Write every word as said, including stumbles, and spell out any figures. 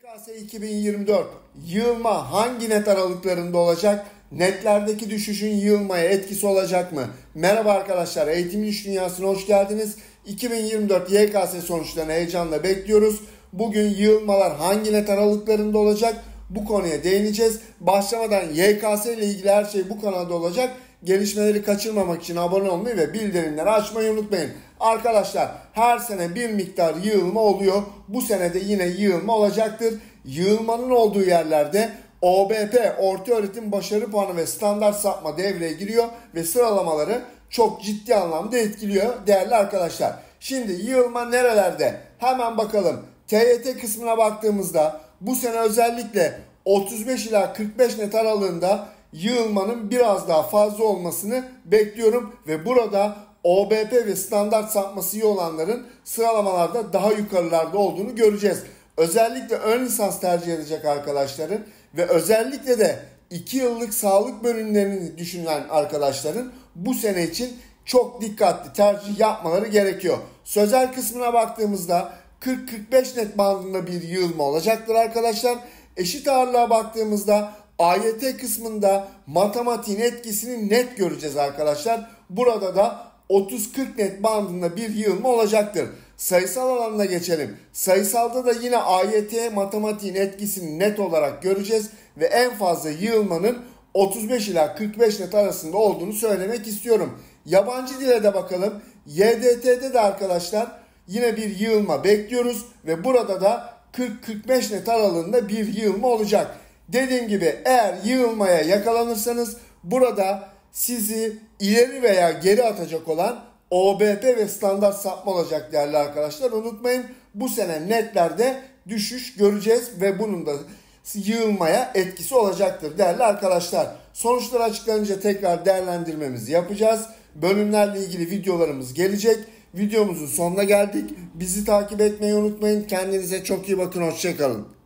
Y K S iki bin yirmi dört yığılma hangi net aralıklarında olacak? Netlerdeki düşüşün yığılmaya etkisi olacak mı? Merhaba arkadaşlar, Eğitimin İş Dünyası'na hoş geldiniz. iki bin yirmi dört Y K S sonuçlarını heyecanla bekliyoruz. Bugün yığılmalar hangi net aralıklarında olacak? Bu konuya değineceğiz. Başlamadan Y K S ile ilgili her şey bu kanalda olacak. Gelişmeleri kaçırmamak için abone olmayı ve bildirimleri açmayı unutmayın. Arkadaşlar, her sene bir miktar yığılma oluyor. Bu sene de yine yığılma olacaktır. Yığılmanın olduğu yerlerde O B P, ortaöğretim başarı puanı ve standart sapma devreye giriyor ve sıralamaları çok ciddi anlamda etkiliyor değerli arkadaşlar. Şimdi yığılma nerelerde? Hemen bakalım. T Y T kısmına baktığımızda bu sene özellikle otuz beş ila kırk beş net aralığında yığılmanın biraz daha fazla olmasını bekliyorum ve burada O B P ve standart sapması iyi olanların sıralamalarda daha yukarılarda olduğunu göreceğiz. Özellikle ön lisans tercih edecek arkadaşların ve özellikle de iki yıllık sağlık bölümlerini düşünen arkadaşların bu sene için çok dikkatli tercih yapmaları gerekiyor. Sözel kısmına baktığımızda kırk kırk beş net bandında bir yığılma olacaktır arkadaşlar. Eşit ağırlığa baktığımızda A Y T kısmında matematiğin etkisini net göreceğiz arkadaşlar. Burada da otuz kırk net bandında bir yığılma olacaktır. Sayısal alanına geçelim. Sayısalda da yine A Y T matematiğin etkisini net olarak göreceğiz ve en fazla yığılmanın otuz beş ila kırk beş net arasında olduğunu söylemek istiyorum. Yabancı dile de bakalım. Y D T'de de arkadaşlar yine bir yığılma bekliyoruz ve burada da kırk kırk beş net aralığında bir yığılma olacak. Dediğim gibi eğer yığılmaya yakalanırsanız burada sizi ileri veya geri atacak olan O B P ve standart sapma olacak değerli arkadaşlar. Unutmayın, bu sene netlerde düşüş göreceğiz ve bunun da yığılmaya etkisi olacaktır değerli arkadaşlar. Sonuçlar açıklanınca tekrar değerlendirmemizi yapacağız. Bölümlerle ilgili videolarımız gelecek. Videomuzun sonuna geldik. Bizi takip etmeyi unutmayın. Kendinize çok iyi bakın. Hoşça kalın.